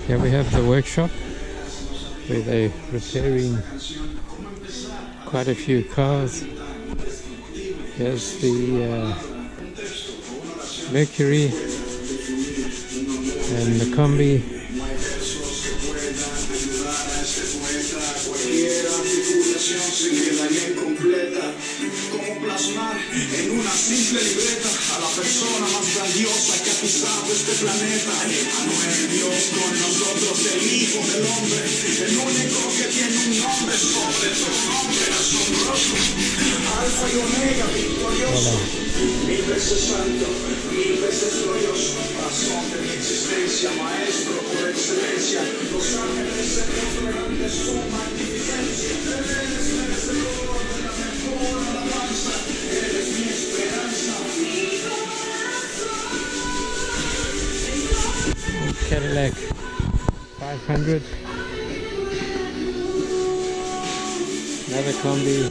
Here we have the workshop where they're repairing quite a few cars. Here's the Mercury and the Combi. Plasmar en una simple libreta a la persona más grandiosa que ha pisado este planeta. Manuel, Dios con nosotros, el Hijo del Hombre, el único que tiene un nombre sobre su nombre asombroso. Alfa y Omega, victorioso, mil veces santo, mil veces glorioso, razón de mi existencia, maestro por excelencia. Los ángeles se postran ante su magnificencia. Eres merecedor de la mejor alabanza. Eres mi esperanza. Cadillac 500. Another Combi.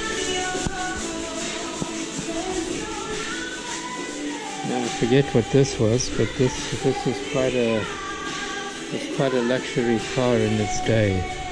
Now I forget what this was, but this is quite a luxury car in its day.